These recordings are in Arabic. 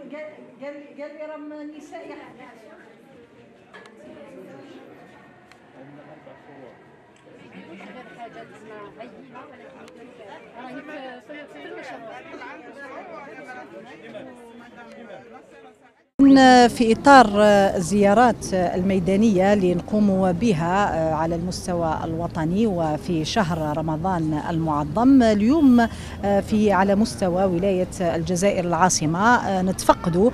قال لي راهم النساء مش غير حاجه تسمع هينه ولكن راهي في المشروع. في إطار الزيارات الميدانية اللي نقوم بها على المستوى الوطني وفي شهر رمضان المعظم، اليوم على مستوى ولاية الجزائر العاصمة نتفقدوا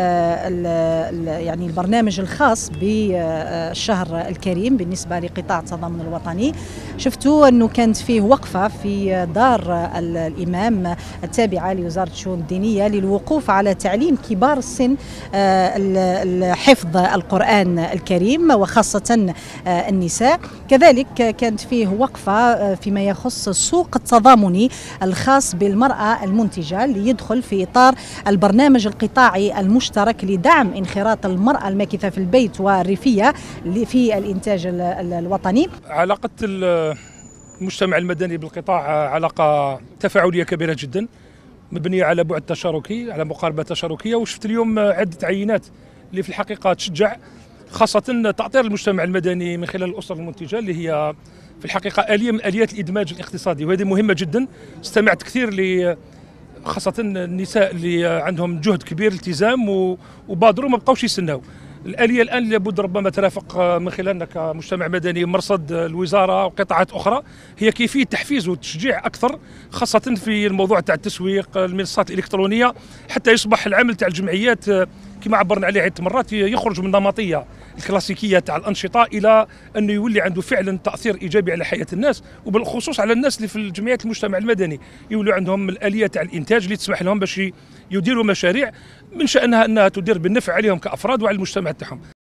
يعني البرنامج الخاص بالشهر الكريم بالنسبة لقطاع التضامن الوطني. شفتوا أنه كانت فيه وقفة في دار الإمام التابعة لوزارة الشؤون الدينية للوقوف على تعليم كبار السن حفظ القرآن الكريم وخاصة النساء. كذلك كانت فيه وقفة فيما يخص السوق التضامني الخاص بالمرأة المنتجة اللي يدخل في إطار البرنامج القطاعي المشترك لدعم انخراط المرأة الماكثة في البيت والريفية في الإنتاج الوطني. علاقة المجتمع المدني بالقطاع علاقة تفاعلية كبيرة جدا، مبنية على بعد تشاركي، على مقاربة تشاركية. وشفت اليوم عدة عينات اللي في الحقيقة تشجع، خاصة تأطير المجتمع المدني من خلال الأسر المنتجة اللي هي في الحقيقة آلية من آليات الإدماج الاقتصادي، وهذه مهمة جدا. استمعت كثير خاصة النساء اللي عندهم جهد كبير التزام وبادروا ما بقاوش يستناو. الآلية الآن لابد ربما ترافق من خلالنا كمجتمع مدني مرصد الوزارة وقطاعات أخرى، هي كيفية تحفيز وتشجيع أكثر، خاصة في الموضوع تاع التسويق، المنصات الإلكترونية، حتى يصبح العمل تاع الجمعيات كما عبرنا عليه عدة مرات يخرج من النمطية الكلاسيكية تاع الأنشطة إلى أنه يولي عنده فعلا تأثير إيجابي على حياة الناس، وبالخصوص على الناس اللي في الجمعيات المجتمع المدني، يولوا عندهم الآلية تاع الإنتاج اللي تسمح لهم باش يديروا مشاريع من شأنها أنها تدير بالنفع عليهم كأفراد وعلى المجتمع تاعهم.